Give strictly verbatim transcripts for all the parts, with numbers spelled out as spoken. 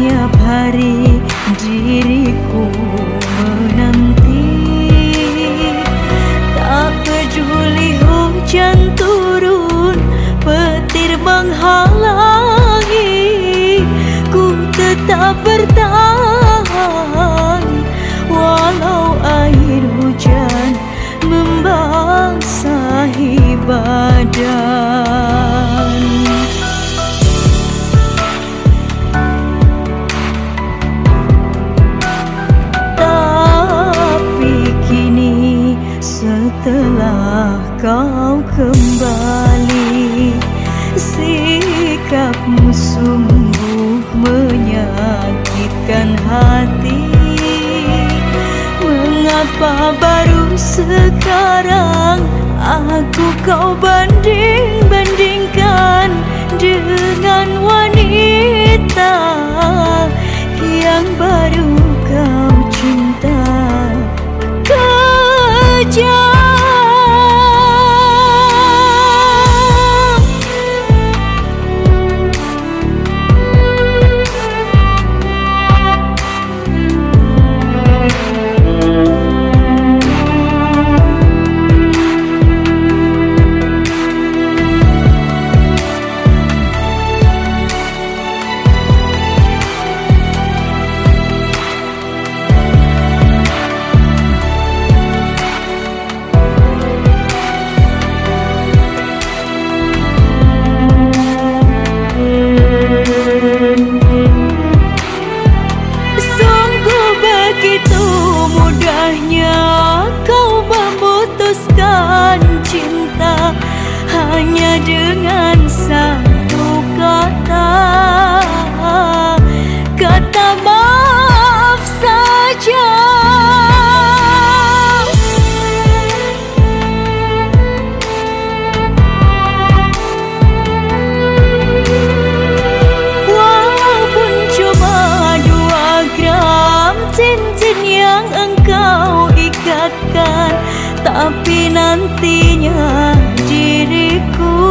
Setiap hari diriku menanti, tak peduli hujan turun, petir menghalangi, ku tetap bertahan walau air hujan membasahi badan. Setelah kau kembali, sikapmu sungguh menyakitkan hati. Mengapa baru sekarang aku kau banding-bandingkan dengan wanita yang baru kau cinta? Kejam cinta hanya dengan satu kata, kata maaf saja. Walaupun cuma dua gram cincin yang engkau ikatkan, tapi nantinya diriku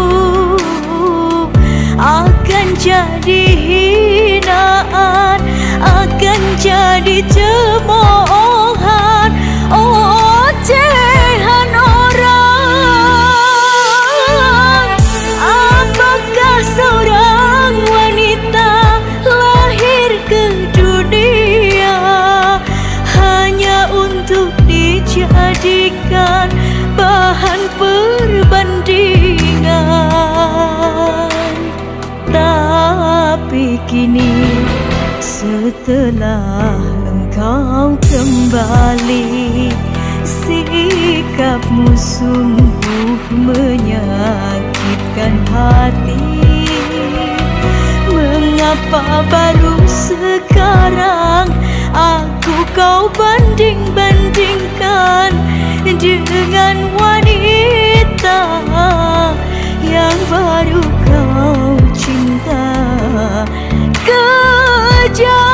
akan jadi hinaan, akan jadi cemoohan, ocehan orang. Apakah seorang wanita lahir ke dunia hanya untuk dijadikan bahan perbandingan? Tapi kini setelah engkau kembali, sikapmu sungguh menyakitkan hati. Mengapa baru sekarang aku kau banding-bandingkan dengan wanita yang baru kau cinta? Kejam.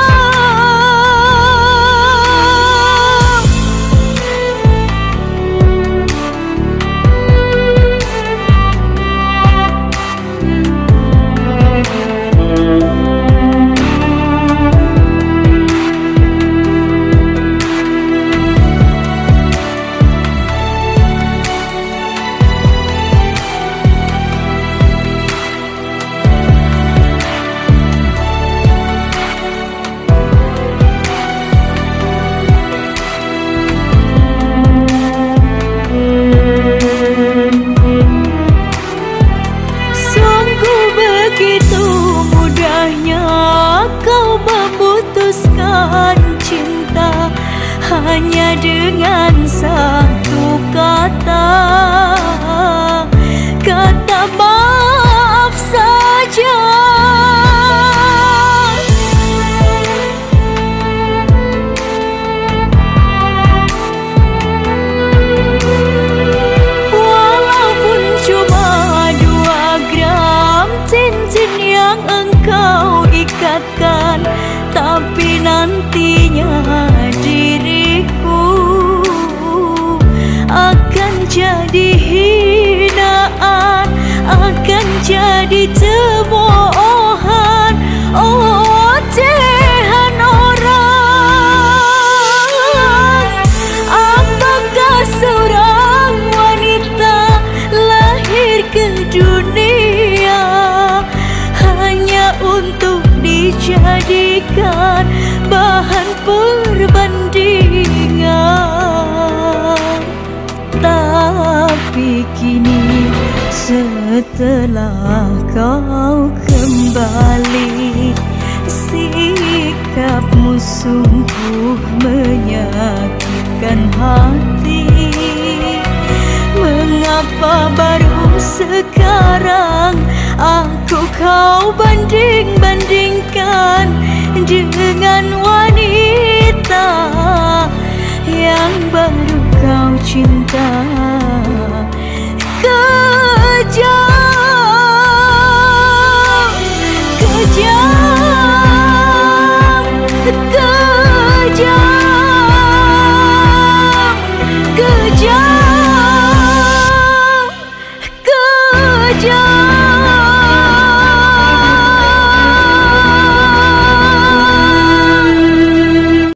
Cinta hanya dengan satu kata, kata maaf saja. Walaupun cuma dua gram cincin yang engkau ikatkan, tapi nantinya diriku akan jadi hinaan, akan jadi cemoohan, ocehan untuk dijadikan bahan perbandingan. Tapi kini setelah kau kembali, sikapmu sungguh menyakitkan hati. Mengapa baru sekarang aku kau banding-bandingkan dengan wanita yang baru kau cinta? Kejam, kejam, kejam.